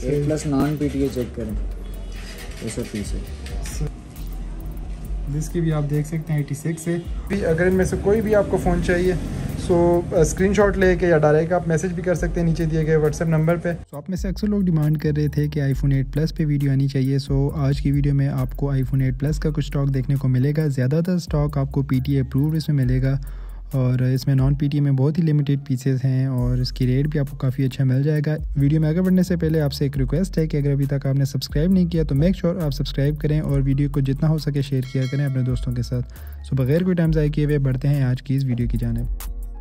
8+ non PTA check करें, ऐसा piece है। इसकी भी आप देख सकते हैं 86 है। अगर इनमें से कोई भी आपको फ़ोन चाहिए सो स्क्रीनशॉट लेके या डायरेक्ट आप मैसेज भी कर सकते हैं नीचे दिए गए व्हाट्सएप नंबर पे। तो आप में से अक्सर लोग डिमांड कर रहे थे कि iPhone 8 Plus पे वीडियो आनी चाहिए। सो आज की वीडियो में आपको iPhone 8 Plus का कुछ स्टॉक देखने को मिलेगा। ज़्यादातर स्टॉक आपको PTA अप्रूव्ड इसमें मिलेगा और इसमें नॉन PTA में बहुत ही लिमिटेड पीसेस हैं और इसकी रेट भी आपको काफ़ी अच्छा मिल जाएगा। वीडियो में आगे बढ़ने से पहले आपसे एक रिक्वेस्ट है कि अगर अभी तक आपने सब्सक्राइब नहीं किया तो मेक श्योर आप सब्सक्राइब करें और वीडियो को जितना हो सके शेयर किया करें अपने दोस्तों के साथ। सो बगैर कोई टाइम ज़ाया किए हुए बढ़ते हैं आज की इस वीडियो की जानिब।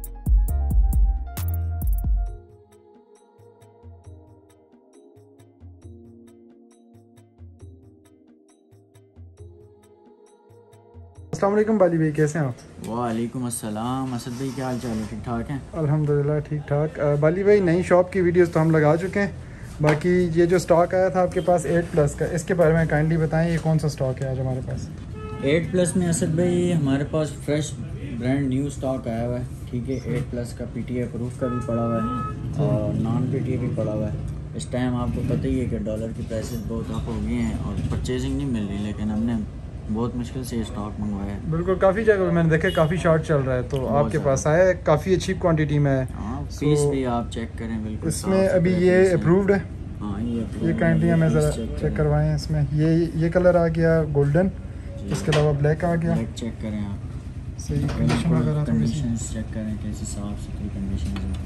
अस्सलाम वालेकुम बाली भाई, कैसे हैं आप? वालेकुम अस्सलाम असद भाई, क्या हाल चाल है? ठीक ठाक हैं? अल्हम्दुलिल्लाह ठीक ठाक। बाली भाई, नई शॉप की वीडियोस तो हम लगा चुके हैं, बाकी ये जो स्टॉक आया था आपके पास 8 Plus का, इसके बारे में काइंडली बताएं, ये कौन सा स्टॉक है आज हमारे पास? 8 Plus में असद भाई हमारे पास फ्रेश ब्रांड न्यू स्टॉक आया हुआ है। ठीक है, 8 Plus का PTA अप्रूव का भी पड़ा हुआ है और नॉन PTA भी पड़ा हुआ है। इस टाइम आपको पता ही है कि डॉलर की प्राइसेस बहुत अप हो गए हैं और परचेजिंग नहीं मिल रही, लेकिन हमने बहुत मुश्किल से ये स्टॉक मंगवाया है। बिल्कुल, काफ़ी जगह मैंने देखा काफ़ी शॉर्ट चल रहा है, तो आपके पास आया है, काफ़ी अच्छी क्वांटिटी में है। पीस भी आप चेक करें, बिल्कुल इसमें अभी ये अप्रूव्ड है। हाँ, ये काइंडली हमें ज़रा चेक करवाएं। इसमें ये कलर आ गया गोल्डन, इसके अलावा ब्लैक आ गया। ब्लैक चेक करें आप, सही कंडीशन वगैरह कंडीशन चेक करें कैसी साफ सुथरी कंडीशन है।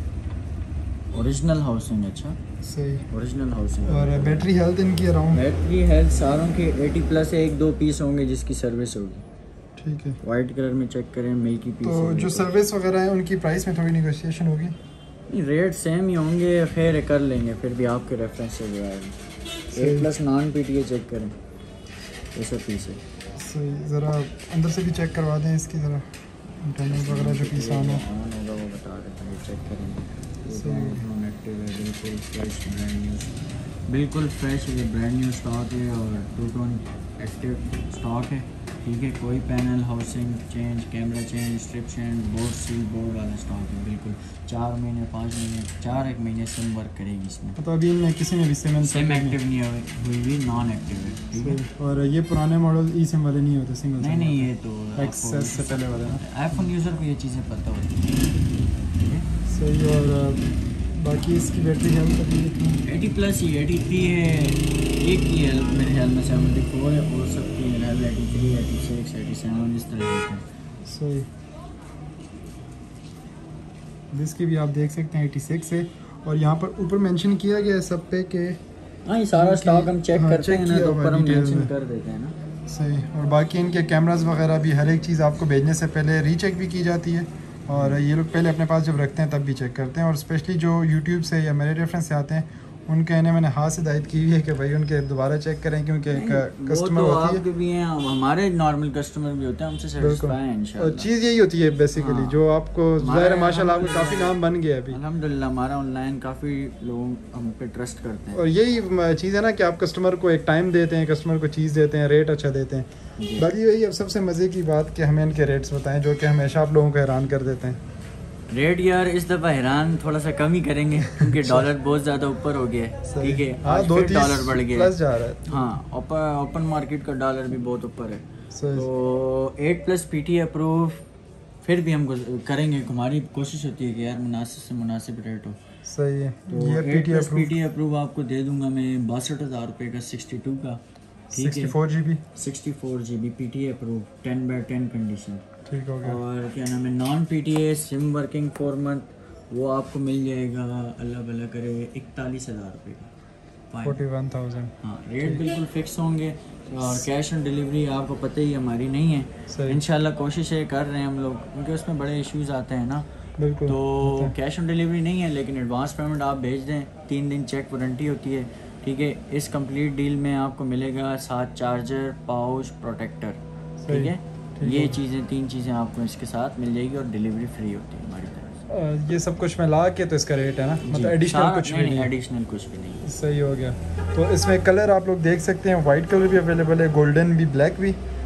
ओरिजिनल हाउसिंग, अच्छा सही ओरिजिनल हाउसिंग। और बैटरी हेल्थ इनकी अराउंड, बैटरी हेल्थ सारों के 80+ है, 1-2 पीस होंगे जिसकी सर्विस होगी। ठीक है, वाइट कलर में चेक करें, मिल्की पीस। तो जो सर्विस वगैरह है उनकी प्राइस में थोड़ी नेगोशिएशन होगी? रेट सेम ही होंगे, खैर कर लेंगे, फिर भी आपके रेफरेंस से जो आएगा। 8+ नॉन PTA चेक करें, ऐसा पीस है। सही, ज़रा अंदर से भी चेक करवा दें इसकी, ज़रा इंटरनल वगैरह जो पीस आना होगा वो बता देते हैं, चेक करेंगे। एक्टिव है, बिल्कुल फ्रेश ब्रांड न्यू, बिल्कुल फ्रेश है, ब्रांड न्यू स्टॉक है और 2 टोन एक्टिव स्टॉक है। ठीक है, कोई panel housing change, camera change, strip change, board seal board वाला स्टॉक है। बिल्कुल 4 महीने 5 महीने 4-1 महीने सिम वर्क करेगी इसमें। तो अभी इनमें किसी में भी सिम एक्टिव नहीं हुई भी, नॉन एक्टिव है। ठीक है, और ये पुराने मॉडल ई सिम वाले नहीं होते, सिंगल नहीं, ये तो एक्सेस से पहले वाले ना। आईफोन यूज़र को ये चीज़ें पता होती है। सही, और बाकी इसकी बैटरी हेल्थ अभी 80+ ही 83 है, एक की हेल्थ मेरे ख्याल में 74 है और सबकी हेल्थ 83, 86, 87 इस तरह की है। सही, इसकी भी आप देख सकते हैं 86 है और यहाँ पर ऊपर मेंशन किया गया है सब पे कि हाँ, ये सारा स्टॉक हम चेक करते हैं ना, तो ऊपर हम डिटेल मेंशन में कर देते हैं ना। सही, और बाकी इनके कैमरास वगैरह भी हर एक चीज़ आपको भेजने से पहले रीचेक भी की जाती है और ये लोग पहले अपने पास जब रखते हैं तब भी चेक करते हैं। और स्पेशली जो यूट्यूब से या मेरे रेफरेंस से आते हैं उनके कहने मैंने हाथ से हिदायत की हुई है कि भाई उनके दोबारा चेक करें, क्योंकि कस्टमर तो होती आपके भी हैं, हमारे नॉर्मल कस्टमर भी होते हैं, हमसे सेटिस्फाई हैं इंशाल्लाह। और चीज़ यही होती है बेसिकली, हाँ, जो आपको ज़ाहिर है माशाल्लाह आपको काफ़ी नाम बन गया अभी अल्हम्दुलिल्लाह। हमारा ऑनलाइन काफ़ी लोग हम पे ट्रस्ट करते हैं और यही चीज़ है ना कि आप कस्टमर को एक टाइम देते हैं, कस्टमर को चीज़ देते हैं, रेट अच्छा देते हैं। बाकी वही अब सबसे मज़े की बात कि हमें इनके रेट्स बताएं जो कि हमेशा आप लोगों को हैरान कर देते हैं। रेट यार इस दफ़ा हैरान थोड़ा सा कम ही करेंगे क्योंकि डॉलर बहुत ज़्यादा ऊपर हो गया है। ठीक है, हाँ, आज फिर डॉलर बढ़ गया प्लस जा रहा है। हाँ, ओपन मार्केट का डॉलर भी बहुत ऊपर है। तो 8+ PTA अप्रूव फिर भी हम करेंगे, हमारी कोशिश होती है कि यार मुनासिब से मुनासिब रेट हो। सही है, तो ये 8+ PTA अप्रूव आपको दे दूंगा मैं 62,000 रुपये का 62 का। 64 GB PTA अप्रूव 10/10 कंडीशन। ठीक हो गया। और क्या नाम है, non PTA SIM working 4 month, वो आपको मिल जाएगा अल्लाह भला करे 41,000 रुपये का 41,000। हाँ, रेट बिल्कुल फिक्स होंगे और कैश ऑन डिलीवरी आपको पता ही हमारी नहीं है। इंशाल्लाह कोशिश है कर रहे हैं हम लोग, क्योंकि उसमें बड़े इश्यूज आते हैं ना। बिल्कुल, तो कैश ऑन डिलीवरी नहीं है, लेकिन एडवांस पेमेंट आप भेज दें, 3 दिन चेक वारंटी होती है। ठीक है, इस कंप्लीट डील में आपको मिलेगा साथ चार्जर, पाउच, प्रोटेक्टर। ठीक है, ये चीज़ें 3 चीज़ें आपको इसके साथ मिल जाएगी और डिलीवरी फ्री होती है हमारी तरफ से। ये सब कुछ मिला के तो इसका रेट है ना, मतलब एडिशनल कुछ भी नहीं, एडिशनल कुछ भी नहीं। सही हो गया। तो इसमें कलर आप लोग देख सकते हैं, वाइट कलर भी अवेलेबल है, गोल्डन भी, ब्लैक भी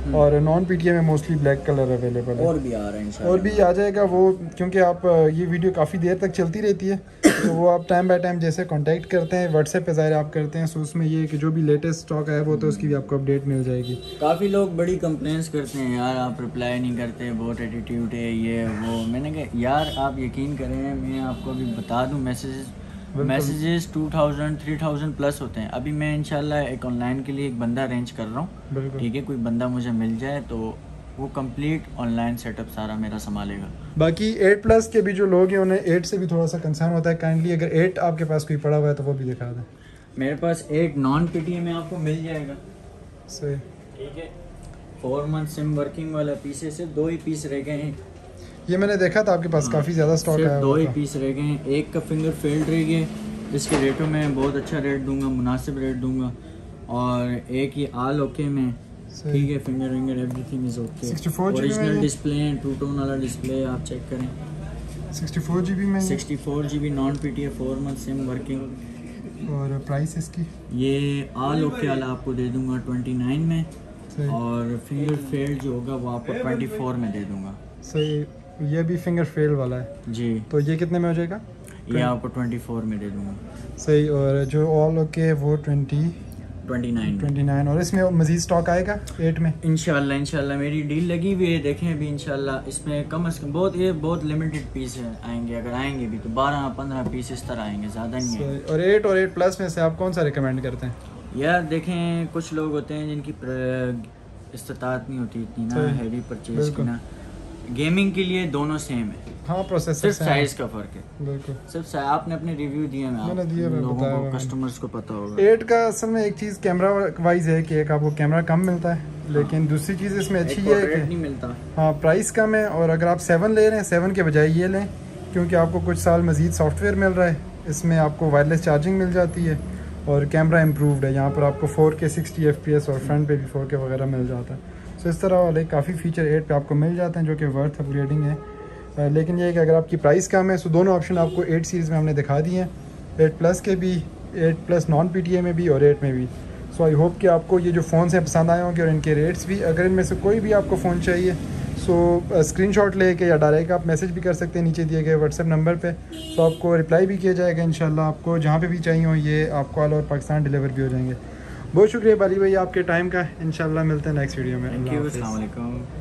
और नॉन PTA में मोस्टली ब्लैक कलर अवेलेबल है। और भी आ रहा है इंशाल्लाह। और भी आ जाएगा वो, क्योंकि आप ये वीडियो काफ़ी देर तक चलती रहती है तो वो आप टाइम बाय टाइम जैसे कांटेक्ट करते हैं व्हाट्सएप पे ज़ाहिर आप करते हैं, सो उसमें ये है कि जो भी लेटेस्ट स्टॉक आया वो तो उसकी भी आपको अपडेट मिल जाएगी। काफ़ी लोग बड़ी कंप्लेंट्स करते हैं, यार आप रिप्लाई नहीं करते, बहुत एटीट्यूड है ये वो। मैंने कहा यार आप यकीन करें, मैं आपको अभी बता दूं, मैसेजेस 2000 3000 प्लस होते हैं। अभी मैं इंशाल्लाह एक ऑनलाइन के लिए एक बंदा अरेंज कर रहा हूँ, ठीक है, कोई बंदा मुझे मिल जाए तो वो कंप्लीट ऑनलाइन सेटअप सारा मेरा संभालेगा। बाकी 8 प्लस के भी जो लोग हैं उन्हें 8 से भी थोड़ा सा कंसर्न होता है, काइंडली अगर 8 आपके पास कोई पड़ा हुआ है तो वो भी दिखा दें। मेरे पास 8 नॉन PTA में आपको मिल जाएगा, सही, ठीक है। 4 मंथ सिम वर्किंग वाला पीसेस से 2 ही पीस रह गए हैं। ये मैंने देखा था आपके पास काफ़ी ज़्यादा स्टॉक आया, 2 ही पीस रह गए हैं। एक का फिंगर फेल्ड रह गया, जिसके रेटों में बहुत अच्छा रेट दूंगा, मुनासिब रेट दूंगा। और एक ये आल ओके में, ठीक है, finger winger everything is okay. 64 GB original display, two tone वाला डिस्प्ले, आप चेक करें। 64 GB में, 64 GB non PTA 4 month SIM working. और प्राइस इसकी ये आल ओके वाला आपको दे दूंगा 29 में, सही। और फिंगर फेल्ड जो होगा वो आपको 24 में दे दूंगा। सही, ये भी फिंगर फेल वाला है जी, तो ये कितने में हो जाएगा? ये आपको 24 में दे दूंगा। सही, और जो ऑल ओके है वो 29। और इसमें मजीद स्टॉक आएगा 8 में इंशाल्लाह मेरी डील लगी हुई है, देखें अभी इंशाल्लाह इसमें कम से कम बहुत लिमिटेड पीस है आएंगे, अगर आएंगे भी तो 12-15 पीस इस तरह आएंगे, ज़्यादा नहीं है। और 8 प्लस में से आप कौन सा रिकमेंड करते हैं? यार देखें, कुछ लोग होते हैं जिनकी इस्तात नहीं होती इतनी ना हैवी परचेज की ना। गेमिंग के लिए दोनों सेम है, हाँ, प्रोसेसर सिर्फ साइज का फर्क है, बिल्कुल। सिर्फ आपने अपने रिव्यू दिए मैंने दिए, लोगों बताया को, मैंने। कस्टमर्स को पता होगा। 8 का असल में एक चीज़ कैमरा वाइज है कि एक आपको कैमरा कम मिलता है, लेकिन दूसरी चीज़ इसमें अच्छी ये है कि नहीं मिलता, हाँ, प्राइस कम है। और अगर आप 7 ले रहे हैं, 7 के बजाय ये लें, क्योंकि आपको कुछ साल मजीद सॉफ्टवेयर मिल रहा है, इसमें आपको वायरलेस चार्जिंग मिल जाती है और कैमरा इम्प्रूव्ड है। यहाँ पर आपको 4K 60 FPS और फ्रंट पे भी 4K वगैरह मिल जाता है। सो इस तरह वाले काफ़ी फीचर 8 पे आपको मिल जाते हैं जो कि वर्थ अपग्रेडिंग है। लेकिन ये है कि अगर आपकी प्राइस कम है, सो दोनों ऑप्शन आपको 8 सीरीज़ में हमने दिखा दिए हैं, 8 प्लस के भी, 8 प्लस नॉन PTA में भी और 8 में भी। सो आई होप कि आपको ये जो फ़ोन से पसंद आए होंगे और इनके रेट्स भी। अगर इनमें से कोई भी आपको फ़ोन चाहिए सो स्क्रीनशॉट लेके या डायरेक्ट आप मैसेज भी कर सकते हैं नीचे दिए गए व्हाट्सएप नंबर पे, तो आपको रिप्लाई भी किया जाएगा इंशाल्लाह। आपको जहाँ पे भी चाहिए हो ये आपको ऑल ओवर पाकिस्तान डिलीवर भी हो जाएंगे। बहुत शुक्रिया बाली भाई आपके टाइम का, इंशाल्लाह मिलते हैं नेक्स्ट वीडियो में। थैंक यू, अस्सलाम वालेकुम।